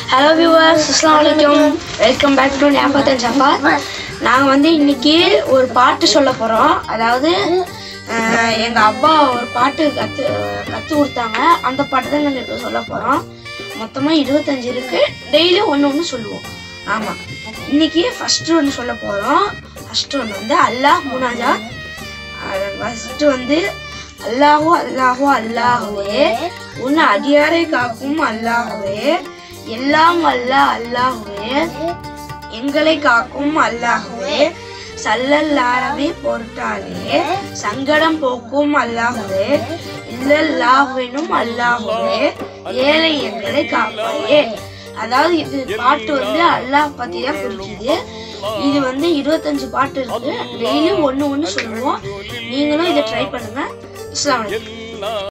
Hello viewers, Assalamualaikum. Welcome back to Nafat and Jafar. நாங்கள் வந்து இன்னைக்கு ஒரு பாட்டு சொல்ல போகிறோம். அதாவது எங்கள் அப்பா ஒரு பாட்டு கற்று கொடுத்தாங்க. அந்த பாட்டு தான் நாங்கள் இப்போ சொல்ல போகிறோம். மொத்தமாக 25 இருக்குது. டெய்லி ஒன்று சொல்லுவோம். ஆமாம், இன்னைக்கு ஃபஸ்ட்டு ஒன்று சொல்ல போகிறோம். ஃபஸ்ட்டு ஒன்று வந்து அல்லாஹ் முனாஜா. ஃபஸ்ட்டு வந்து அல்லாஹோ அல்லாஹோ அல்லாஹுவே, உன்னை அடியாரை காக்கும் அல்லாஹுவே, எல்லாம் அல்லாஹ் அல்லாஹுவே, எங்களை காக்கும் அல்லாஹுவே, சல்லல்லாஹுவே பொருட்டாலே சங்கடம் போக்கும் அல்லாஹுவே, இல்லல்லாஹுவினும் அல்லாஹுவே, ஏழை எங்களை காப்பாயே. அதாவது இது பாட்டு வந்து அல்லாஹ் பத்தி தான் குறிக்குது. இது வந்து 25 பாட்டு இருக்கு. டெய்லி ஒன்று சொல்லுவோம். நீங்களும் இதை ட்ரை பண்ணுங்க. அஸ்ஸலாமு அலைக்கும்.